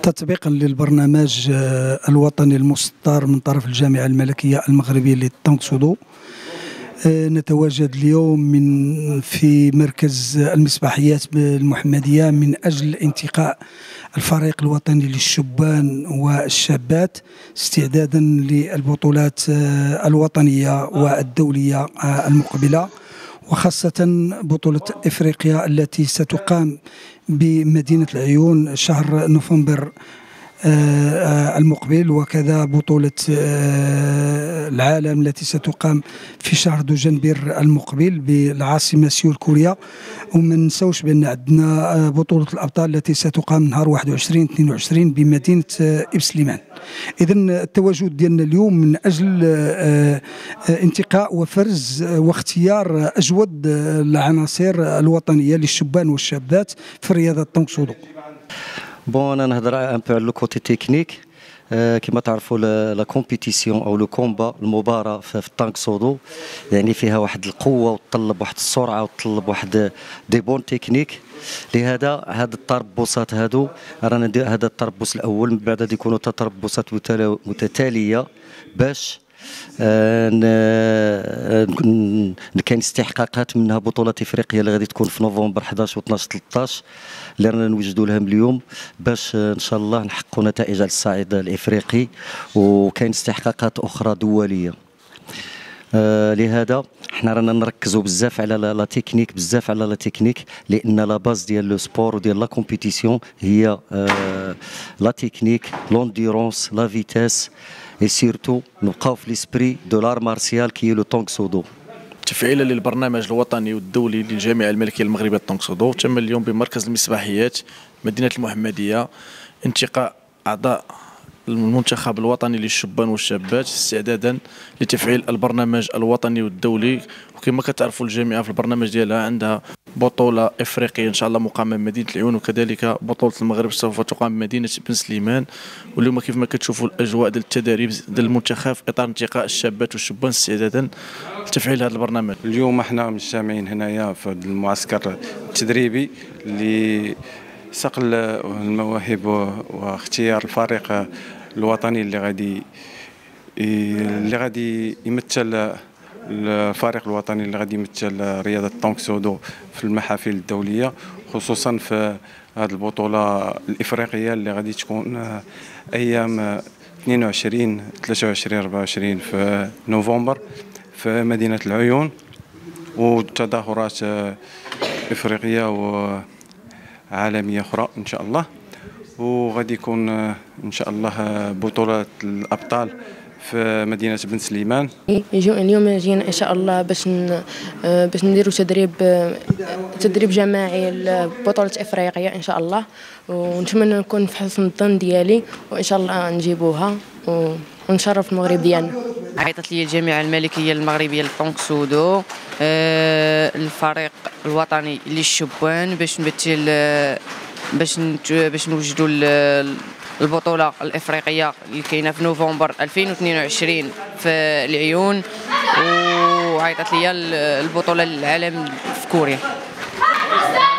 تطبيقا للبرنامج الوطني المصدر من طرف الجامعة الملكية المغربية للتونغسودو، نتواجد اليوم في مركز المسبحيات بالمحمدية من أجل انتقاء الفريق الوطني للشبان والشابات استعدادا للبطولات الوطنية والدولية المقبلة، وخاصة بطولة إفريقيا التي ستقام بمدينة العيون شهر نوفمبر المقبل، وكذا بطولة العالم التي ستقام في شهر دجنبر المقبل بالعاصمة سيول كوريا. وما ننسوش بأن عندنا بطولة الأبطال التي ستقام نهار 21-22 بمدينة إبسليمان. إذن التواجد ديالنا اليوم من أجل انتقاء وفرز واختيار أجود العناصر الوطنية للشبان والشابات في رياضة التونغسودو. انا نهضر ان بو على لو كوتي تكنيك. كما تعرفوا لا كومبيتيسيون او لو كومبا، المباراه في التانغسودو يعني فيها واحد القوه وتطلب واحد السرعه وتطلب واحد دي بون تكنيك. لهذا هاد التربصات هادو رانا ندير هذا التربص الاول، من بعد غادي يكونوا تربصات متتاليه باش كاين استحقاقات منها بطولات افريقيا اللي غادي تكون في نوفمبر 11 و12 13 اللي رانا نوجدوا لها من اليوم باش ان شاء الله نحققوا نتائج على الصعيد الافريقي، وكاين استحقاقات اخرى دوليه. لهذا حنا رانا نركزوا بزاف على لا تكنيك، بزاف على لا تكنيك، لان لا باز ديال لو سبور وديال لا كومبيتيسيون هي لا تكنيك، لونديرونس، لا فيتاس، et surtout نبقاو في ليسبري دو لار مارسيال كي لو تونغسودو. تفعيلا للبرنامج الوطني والدولي للجامعة الملكية المغربية التونغسودو، تم اليوم بمركز المسبحيات مدينة المحمدية انتقاء أعضاء المنتخب الوطني للشبان والشابات استعدادا لتفعيل البرنامج الوطني والدولي. وكما كتعرفوا الجامعة في البرنامج ديالها عندها بطولة إفريقية إن شاء الله مقامة بمدينة العيون، وكذلك بطولة المغرب سوف تقام بمدينة بن سليمان. واليوم كيف ما كتشوفوا الأجواء ديال التدريب ديال المنتخب في إطار انتقاء الشابات والشبان استعدادا لتفعيل هذا البرنامج. اليوم احنا مجتمعين هنايا في المعسكر التدريبي لصقل المواهب واختيار الفريق الوطني اللي غادي يمثل الفريق الوطني اللي غادي يمثل رياضة التونغسودو في المحافل الدولية، خصوصا في هذه البطولة الإفريقية اللي غادي تكون أيام 22 23 24 في نوفمبر في مدينة العيون، وتظاهرات إفريقية وعالمية أخرى إن شاء الله. وغادي يكون إن شاء الله بطولة الأبطال في مدينة بن سليمان. اليوم جينا إن شاء الله باش نديروا تدريب جماعي لبطولة إفريقيا إن شاء الله، ونتمنى نكون في حسن الظن ديالي وإن شاء الله نجيبوها ونشرف المغرب ديالنا. عيطت لي الجامعة الملكية المغربية للتونغسودو الفريق الوطني للشبان باش نوجدوا البطولة الإفريقية اللي كاينة في نوفمبر 2022 في العيون، وعيطت لي البطولة للعالم في كوريا.